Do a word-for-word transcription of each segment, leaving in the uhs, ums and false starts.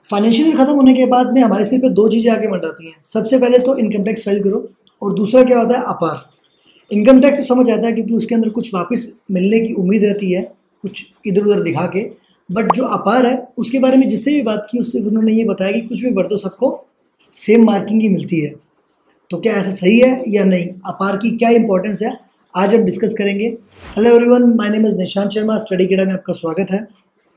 Financial year खत्म होने के बाद में हमारे सिर पे दो चीज़ें आके मंडराती हैं। सबसे पहले तो इनकम टैक्स फाइल करो, और दूसरा क्या होता है, अपार। इनकम टैक्स तो समझ आता है क्योंकि उसके अंदर कुछ वापस मिलने की उम्मीद रहती है, कुछ इधर उधर दिखा के। बट जो अपार है उसके बारे में जिससे भी बात की उससे उन्होंने ये बताया कि कुछ भी भर दो सबको सेम मार्किंग ही मिलती है। तो क्या ऐसा सही है या नहीं, अपार की क्या इंपॉर्टेंस है, आज हम डिस्कस करेंगे। Hello everyone, my name is Nishant Sharma, study Kida में आपका स्वागत है।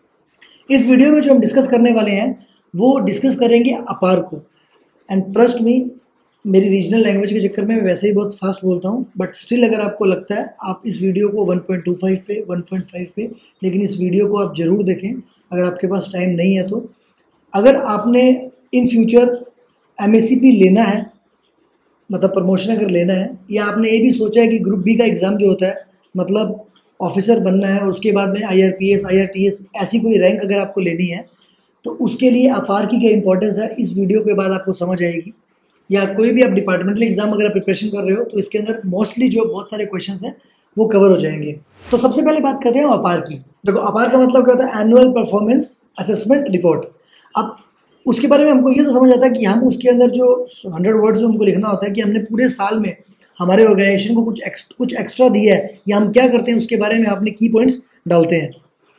इस वीडियो में जो हम डिस्कस करने वाले हैं वो डिस्कस करेंगे अपार को। एंड ट्रस्ट मी, मेरी रीजनल लैंग्वेज के चक्कर में मैं वैसे ही बहुत फास्ट बोलता हूँ, बट स्टिल अगर आपको लगता है आप इस वीडियो को वन पॉइंट टू फाइव पे, वन पॉइंट फाइव पे, लेकिन इस वीडियो को आप ज़रूर देखें अगर आपके पास टाइम नहीं है तो। अगर आपने in future M S C P लेना है, मतलब प्रमोशन अगर लेना है, या आपने ये भी सोचा है कि ग्रुप बी का एग्ज़ाम जो होता है मतलब ऑफिसर बनना है और उसके बाद में I R P S, I R T S ऐसी कोई रैंक अगर आपको लेनी है, तो उसके लिए अपार की क्या इंपॉर्टेंस है इस वीडियो के बाद आपको समझ आएगी। या कोई भी आप डिपार्टमेंटल एग्जाम अगर आप प्रिपरेशन कर रहे हो तो इसके अंदर मोस्टली जो बहुत सारे क्वेश्चंस हैं वो कवर हो जाएंगे। तो सबसे पहले बात करते हैं अपार की। देखो, अपार का मतलब क्या होता है, एनुअल परफॉर्मेंस असेसमेंट रिपोर्ट। अब उसके बारे में हमको ये तो समझ आता है कि हम उसके अंदर जो हंड्रेड वर्ड्स में हमको लिखना होता है कि हमने पूरे साल में हमारे ऑर्गेनाइजेशन को कुछ एक्स, कुछ एक्स्ट्रा दिया है या हम क्या करते हैं उसके बारे में अपने की पॉइंट्स डालते हैं।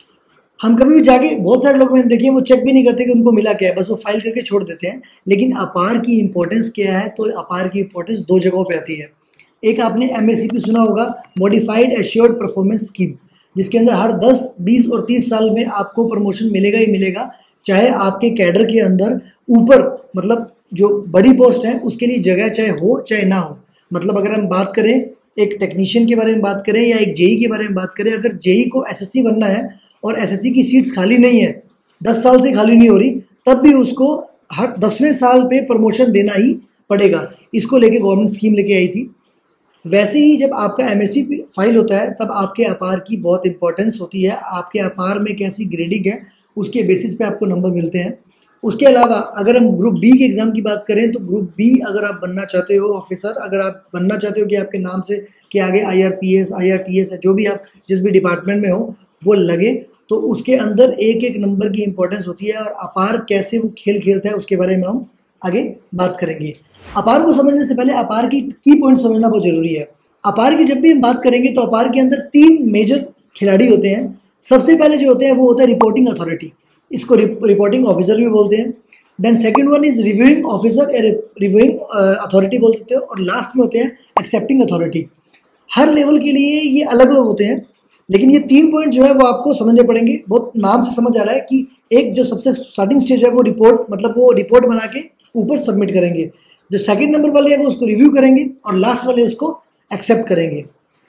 हम कभी भी जाके, बहुत सारे लोग मैंने देखे वो चेक भी नहीं करते कि उनको मिला क्या है, बस वो फाइल करके छोड़ देते हैं। लेकिन अपार की इंपॉर्टेंस क्या है, तो अपार की इंपॉर्टेंस दो जगहों पे आती है। एक आपने एम एस सी पी सुना होगा, मॉडिफाइड एश्योर्ड परफॉर्मेंस स्कीम, जिसके अंदर हर दस, बीस और तीस साल में आपको प्रमोशन मिलेगा ही मिलेगा, चाहे आपके कैडर के अंदर ऊपर मतलब जो बड़ी पोस्ट है उसके लिए जगह चाहे हो चाहे ना हो। मतलब अगर हम बात करें एक टेक्नीशियन के बारे में बात करें या एक जेई के बारे में बात करें, अगर जेई को एसएससी बनना है और एसएससी की सीट्स खाली नहीं है, दस साल से खाली नहीं हो रही, तब भी उसको हर दसवें साल पे प्रमोशन देना ही पड़ेगा। इसको लेके गवर्नमेंट स्कीम लेके आई थी। वैसे ही जब आपका एमएससी फाइल होता है तब आपके अपार की बहुत इंपॉर्टेंस होती है। आपके अपार में कैसी ग्रेडिंग है उसके बेसिस पे आपको नंबर मिलते हैं। उसके अलावा अगर हम ग्रुप बी के एग्ज़ाम की बात करें तो ग्रुप बी अगर आप बनना चाहते हो ऑफिसर, अगर आप बनना चाहते हो कि आपके नाम से कि आगे I R P S, I R T S है, जो भी आप जिस भी डिपार्टमेंट में हो वो लगे, तो उसके अंदर एक एक नंबर की इंपॉर्टेंस होती है। और अपार कैसे वो खेल खेलता है उसके बारे में हम आगे बात करेंगे। अपार को समझने से पहले अपार की की पॉइंट समझना बहुत जरूरी है। अपार की जब भी हम बात करेंगे तो अपार के अंदर तीन मेजर खिलाड़ी होते हैं। सबसे पहले जो होते हैं वो होता है रिपोर्टिंग अथॉरिटी, इसको रिपोर्टिंग ऑफिसर भी बोलते हैं। Then second one is reviewing officer, reviewing authority बोल सकते हो। और लास्ट में होते हैं एक्सेप्टिंग अथॉरिटी। हर लेवल के लिए ये अलग अलग होते हैं, लेकिन ये तीन पॉइंट जो है वो आपको समझने पड़ेंगे। बहुत नाम से समझ आ रहा है कि एक जो सबसे स्टार्टिंग स्टेज है वो रिपोर्ट, मतलब वो रिपोर्ट बना के ऊपर सबमिट करेंगे। जो सेकंड नंबर वाले है वो उसको रिव्यू करेंगे और लास्ट वाले उसको एक्सेप्ट करेंगे।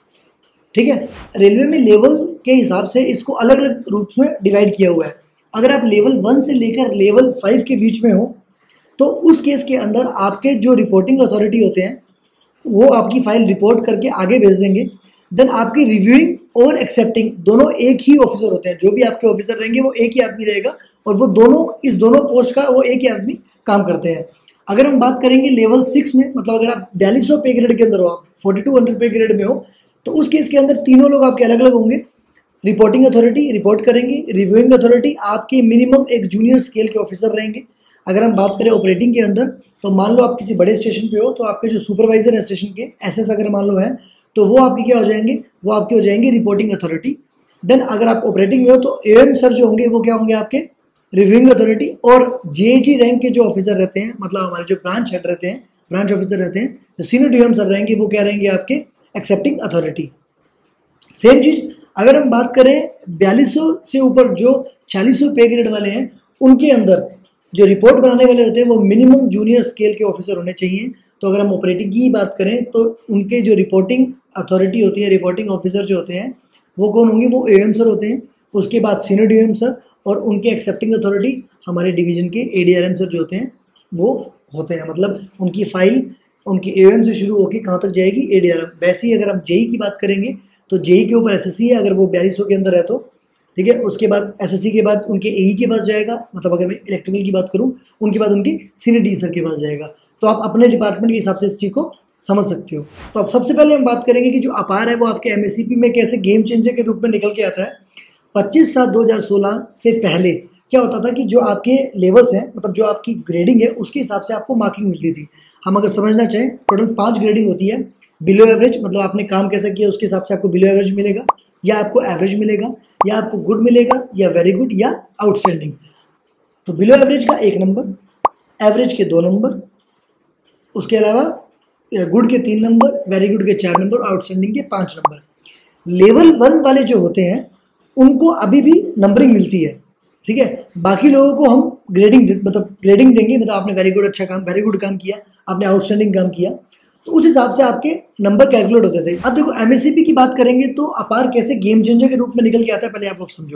ठीक है, रेलवे में लेवल के हिसाब से इसको अलग अलग रूप में डिवाइड किया हुआ है। अगर आप लेवल वन से लेकर लेवल फाइव के बीच में हो तो उस केस के अंदर आपके जो रिपोर्टिंग अथॉरिटी होते हैं वो आपकी फाइल रिपोर्ट करके आगे भेज देंगे। देन आपकी रिव्यूइंग और एक्सेप्टिंग दोनों एक ही ऑफिसर होते हैं। जो भी आपके ऑफिसर रहेंगे वो एक ही आदमी रहेगा और वो दोनों इस दोनों पोस्ट का वो एक ही आदमी काम करते हैं। अगर हम बात करेंगे लेवल सिक्स में, मतलब अगर आप बयालीस सौ पे ग्रेड के अंदर हो, आप forty two hundred pay grade में हो, तो उस केस के अंदर तीनों लोग आपके अलग अलग होंगे। रिपोर्टिंग अथॉरिटी रिपोर्ट करेंगे, रिव्यूइंग अथॉरिटी आपके मिनिमम एक जूनियर स्केल के ऑफिसर रहेंगे। अगर हम बात करें ऑपरेटिंग के अंदर, तो मान लो आप किसी बड़े स्टेशन पे हो तो आपके जो सुपरवाइजर है स्टेशन के, एसएस अगर मान लो है, तो वो आपके क्या हो जाएंगे, वो आपके हो जाएंगे रिपोर्टिंग अथॉरिटी। देन अगर आप ऑपरेटिंग में हो तो एएम सर जो होंगे वो क्या होंगे, आपके रिव्यूइंग अथॉरिटी। और जेजी रैंक के जो ऑफिसर रहते हैं, मतलब हमारे जो ब्रांच हेड रहते हैं, ब्रांच ऑफिसर रहते हैं, जो सीनियर डीएम सर रहेंगे वो क्या रहेंगे, आपके एक्सेप्टिंग अथॉरिटी। सेम चीज अगर हम बात करें बयालीस सौ से ऊपर जो छियालीस सौ पे ग्रेड वाले हैं, उनके अंदर जो रिपोर्ट बनाने वाले होते हैं वो मिनिमम जूनियर स्केल के ऑफिसर होने चाहिए। तो अगर हम ऑपरेटिंग की बात करें तो उनके जो रिपोर्टिंग अथॉरिटी होती है, रिपोर्टिंग ऑफिसर जो होते हैं वो कौन होंगे, वो एएम सर होते हैं। उसके बाद सीनियर डीएम सर और उनके एक्सेप्टिंग अथॉरिटी हमारे डिवीजन के एडीआरएम सर जो होते हैं वो होते हैं। मतलब उनकी फाइल उनकी एएम से शुरू होकर कहाँ तक जाएगी, एडीआरएम। वैसे ही अगर हम जेई की बात करेंगे तो जेई के ऊपर एसएससी है, अगर वो बयालीस सौ के अंदर है तो ठीक है। उसके बाद एसएससी के बाद उनके एई के पास जाएगा, मतलब अगर मैं इलेक्ट्रिकल की बात करूं उनके बाद उनके सीनियर डी सर के पास जाएगा। तो आप अपने डिपार्टमेंट के हिसाब से इस चीज़ को समझ सकते हो। तो अब सबसे पहले हम बात करेंगे कि जो अपार है वो आपके एमएससीपी में कैसे गेम चेंजर के रूप में निकल के आता है। पच्चीस सात दो हज़ार सोलह से पहले क्या होता था कि जो आपके लेवल्स हैं, मतलब जो आपकी ग्रेडिंग है उसके हिसाब से आपको मार्किंग मिलती थी। हम अगर समझना चाहें, टोटल पांच ग्रेडिंग होती है। बिलो एवरेज मतलब आपने काम कैसा किया उसके हिसाब से आपको बिलो एवरेज मिलेगा, या आपको एवरेज मिलेगा, या आपको गुड मिलेगा, या वेरी गुड, या आउटस्टैंडिंग। तो बिलो एवरेज का एक नंबर, एवरेज के दो नंबर, उसके अलावा गुड के तीन नंबर, वेरी गुड के चार नंबर, आउटस्टैंडिंग के पाँच नंबर। लेवल वन वाले जो होते हैं उनको अभी भी नंबरिंग मिलती है, ठीक है। बाकी लोगों को हम ग्रेडिंग मतलब ग्रेडिंग देंगे, मतलब आपने वेरी गुड अच्छा काम, वेरी गुड काम किया, आपने आउटस्टैंडिंग काम किया, तो उस हिसाब से आपके नंबर कैलकुलेट होते थे। अब देखो एमएससीपी की बात करेंगे तो अपार कैसे गेम चेंजर के रूप में निकल के आता है, पहले आप समझो।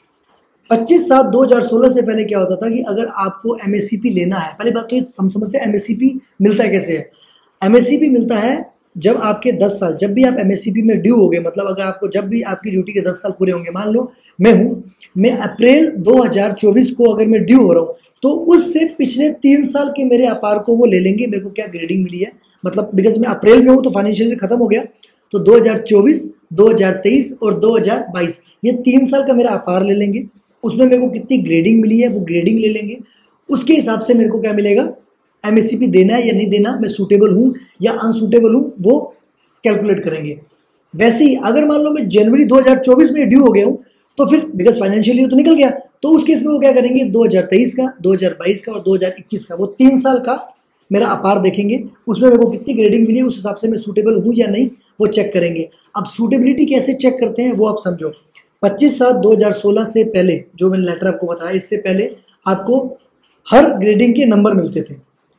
पच्चीस सात दो हज़ार सोलह से पहले क्या होता था कि अगर आपको एमएससीपी लेना है, पहली बात तो हम समझते हैं एमएससीपी मिलता है कैसे है। एमएससीपी मिलता है जब आपके दस साल, जब भी आप एमएससीपी में ड्यू हो गए, मतलब अगर आपको जब भी आपकी ड्यूटी के दस साल पूरे होंगे, मान लो मैं हूँ, मैं अप्रैल दो हज़ार चौबीस को अगर मैं ड्यू हो रहा हूँ, तो उससे पिछले तीन साल के मेरे अपार को वो ले लेंगे, मेरे को क्या ग्रेडिंग मिली है, मतलब बिकॉज मैं अप्रैल में हूँ तो फाइनेंशियल ईयर खत्म हो गया, तो दो हज़ार चौबीस, दो हज़ार तेईस और दो हज़ार बाईस ये तीन साल का मेरा अपार ले लेंगे, उसमें मेरे को कितनी ग्रेडिंग मिली है वो ग्रेडिंग ले लेंगे, उसके हिसाब से मेरे को क्या मिलेगा, एमएससीपी देना है या नहीं देना, मैं सूटेबल हूँ या अनसूटेबल हूँ, वो कैलकुलेट करेंगे। वैसे ही अगर मान लो मैं जनवरी दो हज़ार चौबीस में ड्यू हो गया हूँ, तो फिर बिकॉज फाइनेंशियल ईयर तो निकल गया, तो उस केस में वो क्या करेंगे, दो हज़ार तेईस का, दो हज़ार बाईस का और दो हज़ार इक्कीस का, वो तीन साल का मेरा अपार देखेंगे, उसमें मेरे को कितनी ग्रेडिंग मिली, उस हिसाब से मैं सूटेबल हूँ या नहीं वो चेक करेंगे। अब सूटेबिलिटी कैसे चेक करते हैं वो आप समझो। पच्चीस सात दो हज़ार सोलह से पहले जो मैंने लेटर आपको बताया, इससे पहले आपको हर ग्रेडिंग के नंबर मिलते थे।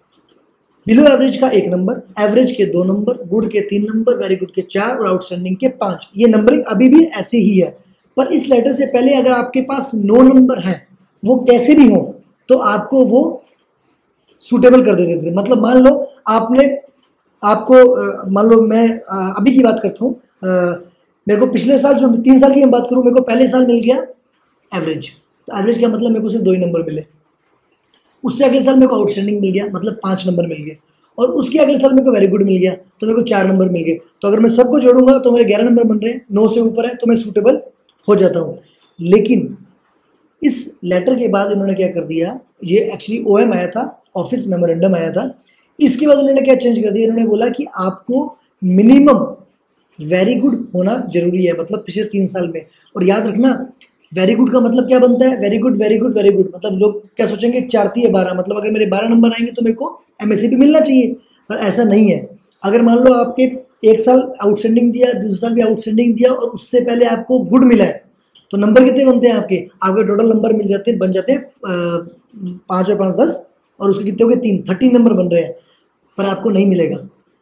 बिलो एवरेज का एक नंबर, एवरेज के दो नंबर, गुड के तीन नंबर, वेरी गुड के चार और आउटस्टैंडिंग के पाँच। ये नंबरिंग अभी भी ऐसे ही है, पर इस लेटर से पहले अगर आपके पास नौ नंबर हैं, वो कैसे भी हो तो आपको वो सूटेबल कर देते थे। मतलब मान लो आपने आपको मान लो मैं अभी की बात करता हूँ, मेरे को पिछले साल जो तीन साल की मैं बात करूँ, मेरे को पहले साल मिल गया एवरेज, तो एवरेज का मतलब मेरे को सिर्फ दो ही नंबर मिले। उससे अगले साल मेरे को आउटस्टैंडिंग मिल गया, मतलब पाँच नंबर मिल गए, और उसके अगले साल मेरे को वेरी गुड मिल गया, तो मेरे को चार नंबर मिल गए। तो अगर मैं सबको जोड़ूंगा तो मेरे ग्यारह नंबर बन रहे हैं, नौ से ऊपर है तो मैं सूटेबल हो जाता हूँ। लेकिन इस लेटर के बाद इन्होंने क्या कर दिया, ये एक्चुअली ओएम आया था, ऑफिस मेमोरेंडम आया था, इसके बाद उन्होंने क्या चेंज कर दिया, इन्होंने बोला कि आपको मिनिमम वेरी गुड होना जरूरी है, मतलब पिछले तीन साल में। और याद रखना वेरी गुड का मतलब क्या बनता है, very good very good very good, मतलब लोग क्या सोचेंगे चार तीन बारह, मतलब अगर मेरे बारह नंबर आएंगे तो मेरे को एमएससीपी मिलना चाहिए, पर ऐसा नहीं है। अगर मान लो आपके एक साल आउटस्टैंडिंग दिया, दूसरे साल भी आउटस्टैंडिंग दिया और उससे पहले आपको गुड मिला है, तो नंबर कितने बनते हैं आपके आपके टोटल नंबर मिल जाते हैं बन जाते हैं पाँच और पाँच दस, और उसके कितने हो गए तीन, थर्टीन नंबर बन रहे हैं, पर आपको नहीं मिलेगा।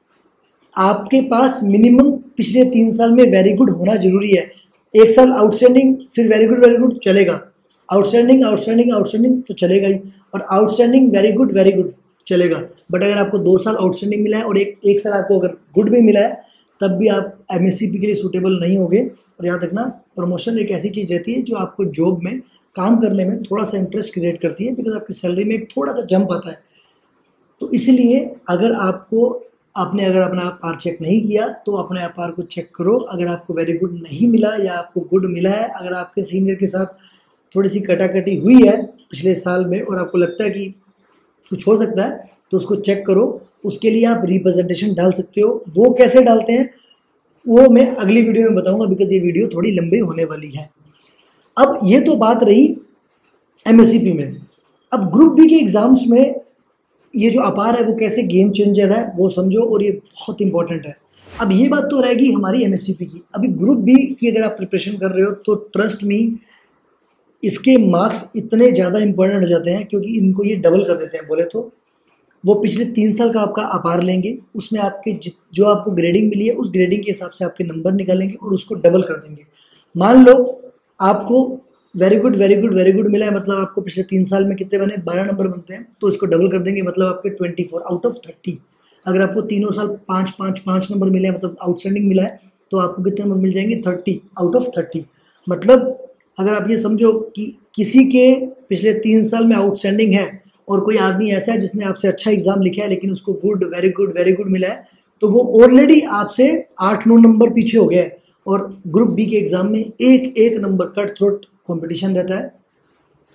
आपके पास मिनिमम पिछले तीन साल में वेरी गुड होना जरूरी है। एक साल आउटस्टैंडिंग, फिर वेरी गुड वेरी गुड चलेगा, आउटस्टैंडिंग आउटस्टैंडिंग आउटस्टैंडिंग तो चलेगा ही, और outstanding very good very good चलेगा। बट अगर आपको दो साल आउटस्टैंडिंग मिला है और एक एक साल आपको अगर गुड भी मिला है, तब भी आप एमएससीपी के लिए सूटेबल नहीं होगे। और याद रखना प्रमोशन एक ऐसी चीज़ रहती है जो आपको जॉब में काम करने में थोड़ा सा इंटरेस्ट क्रिएट करती है, बिकॉज आपकी सैलरी में एक थोड़ा सा जंप आता है। तो इसलिए अगर आपको आपने अगर अपना अपार चेक नहीं किया तो अपने अपार को चेक करो। अगर आपको वेरी गुड नहीं मिला या आपको गुड मिला है, अगर आपके सीनियर के साथ थोड़ी सी कटाकटी हुई है पिछले साल में और आपको लगता है कि कुछ हो सकता है, तो उसको चेक करो। उसके लिए आप रिप्रेजेंटेशन डाल सकते हो। वो कैसे डालते हैं वो मैं अगली वीडियो में बताऊंगा, बिकॉज ये वीडियो थोड़ी लंबी होने वाली है। अब ये तो बात रही एमएससीपी में। अब ग्रुप बी के एग्ज़ाम्स में ये जो अपार है वो कैसे गेम चेंजर है वो समझो, और ये बहुत इंपॉर्टेंट है। अब ये बात तो रहेगी हमारी एमएससीपी की। अभी ग्रुप बी की अगर आप प्रिपरेशन कर रहे हो तो ट्रस्ट मी, इसके मार्क्स इतने ज़्यादा इंपॉर्टेंट हो जाते हैं, क्योंकि इनको ये डबल कर देते हैं। बोले तो वो पिछले तीन साल का आपका अपार लेंगे, उसमें आपके जो आपको ग्रेडिंग मिली है उस ग्रेडिंग के हिसाब से आपके नंबर निकालेंगे और उसको डबल कर देंगे। मान लो आपको very good very good very good मिला है, मतलब आपको पिछले तीन साल में कितने बने, बारह नंबर बनते हैं, तो इसको डबल कर देंगे, मतलब आपके twenty four out of thirty. अगर आपको तीनों साल पाँच पाँच पाँच नंबर मिले हैं, मतलब आउटस्टैंडिंग मिला है, तो आपको कितने नंबर मिल जाएंगे, थर्टी आउट ऑफ थर्टी। मतलब अगर आप ये समझो कि किसी के पिछले तीन साल में आउटस्टैंडिंग है और कोई आदमी ऐसा है जिसने आपसे अच्छा एग्जाम लिखा है लेकिन उसको good very good very good मिला है, तो वो ऑलरेडी आपसे आठ नौ नंबर पीछे हो गया है। और ग्रुप बी के एग्जाम में एक एक नंबर कट थ्रोट कंपटीशन रहता है।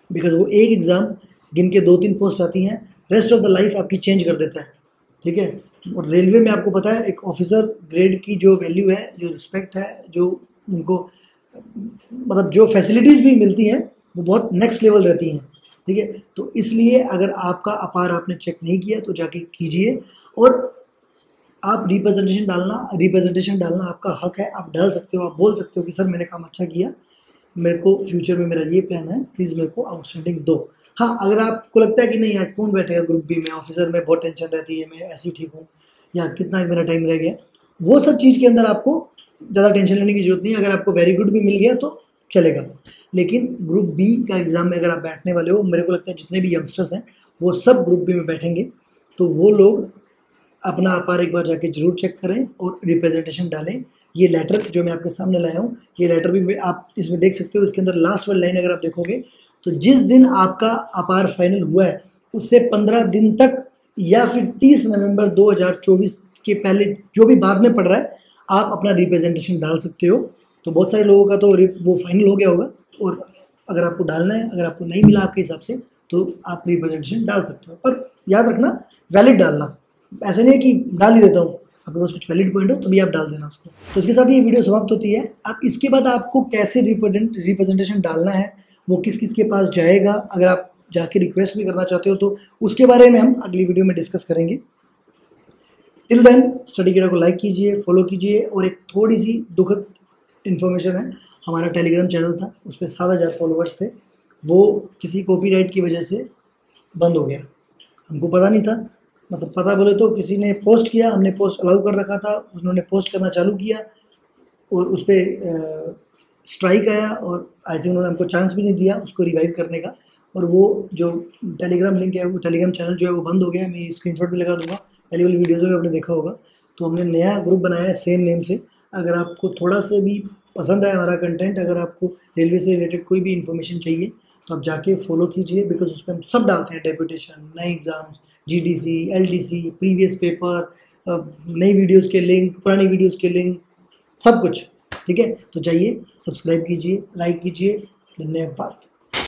बिकॉज वो एक एग्ज़ाम गिन के दो तीन पोस्ट आती हैं, रेस्ट ऑफ द लाइफ आपकी चेंज कर देता है, ठीक है। और रेलवे में आपको पता है एक ऑफिसर ग्रेड की जो वैल्यू है, जो रिस्पेक्ट है, जो उनको मतलब जो फैसिलिटीज़ भी मिलती हैं वो बहुत नेक्स्ट लेवल रहती हैं, ठीक है। तो इसलिए अगर आपका अपार आपने चेक नहीं किया तो जाके कीजिए। और आप रिप्रेजेंटेशन डालना रिप्रेजेंटेशन डालना आपका हक है, आप डाल सकते हो, आप बोल सकते हो कि सर मैंने काम अच्छा किया, मेरे को फ्यूचर में मेरा ये प्लान है, प्लीज़ मेरे को आउटस्टैंडिंग दो। हाँ, अगर आपको लगता है कि नहीं यार कौन बैठेगा ग्रुप बी में, ऑफिसर में बहुत टेंशन रहती है, मैं ऐसे ही ठीक हूँ, या कितना मेरा टाइम रह गया, वो सब चीज़ के अंदर आपको ज़्यादा टेंशन लेने की जरूरत नहीं है। अगर आपको वेरी गुड भी मिल गया तो चलेगा, लेकिन ग्रुप बी का एग्ज़ाम में अगर आप बैठने वाले हो, मेरे को लगता है जितने भी यंगस्टर्स हैं वो सब ग्रुप बी में बैठेंगे, तो वो लोग अपना अपार एक बार जाके जरूर चेक करें और रिप्रेजेंटेशन डालें। ये लेटर जो मैं आपके सामने लाया हूँ, ये लेटर भी आप इसमें देख सकते हो, इसके अंदर लास्ट वाली लाइन अगर आप देखोगे तो जिस दिन आपका अपार फाइनल हुआ है उससे पंद्रह दिन तक या फिर तीस नवंबर दो हज़ार चौबीस के पहले जो भी बाद में पड़ रहा है आप अपना रिप्रेजेंटेशन डाल सकते हो। तो बहुत सारे लोगों का तो वो फाइनल हो गया होगा, और अगर आपको डालना है, अगर आपको नहीं मिला आपके हिसाब से, तो आप रिप्रेजेंटेशन डाल सकते हो, पर याद रखना वैलिड डालना। ऐसे नहीं है कि डाल ही देता हूँ, आपके पास कुछ वैलिड पॉइंट हो तभी आप डाल देना उसको। तो इसके साथ ये वीडियो समाप्त होती है। अब इसके बाद आपको कैसे रिप्रेजेंटेशन डालना है, वो किस किस के पास जाएगा, अगर आप जाके रिक्वेस्ट भी करना चाहते हो तो उसके बारे में हम अगली वीडियो में डिस्कस करेंगे। टिल देन स्टडी कीड़ा को लाइक कीजिए, फॉलो कीजिए। और एक थोड़ी सी दुखद इन्फॉर्मेशन है, हमारा टेलीग्राम चैनल था, उस पर सात हज़ार फॉलोअर्स थे, वो किसी कॉपीराइट की वजह से बंद हो गया। हमको पता नहीं था, मतलब पता बोले तो किसी ने पोस्ट किया, हमने पोस्ट अलाउ कर रखा था, उन्होंने पोस्ट करना चालू किया और उस पर स्ट्राइक आया, और आई थिंक उन्होंने हमको चांस भी नहीं दिया उसको रिवाइव करने का, और वो जो टेलीग्राम लिंक है, वो टेलीग्राम चैनल जो है वो बंद हो गया। मैं स्क्रीनशॉट भी लगा दूंगा, पहले वाली वीडियोज़ में आपने देखा होगा। तो हमने नया ग्रुप बनाया है सेम नेम से। अगर आपको थोड़ा सा भी पसंद है हमारा कंटेंट, अगर आपको रेलवे से रिलेटेड कोई भी इन्फॉर्मेशन चाहिए तो आप जाके फॉलो कीजिए, बिकॉज उस पर हम सब डालते हैं, डेपुटेशन, नए exams, GDC, LDC, previous paper, नई वीडियोस के लिंक, पुरानी वीडियोस के लिंक, सब कुछ, ठीक है। तो जाइए सब्सक्राइब कीजिए, लाइक कीजिए। धन्यवाद।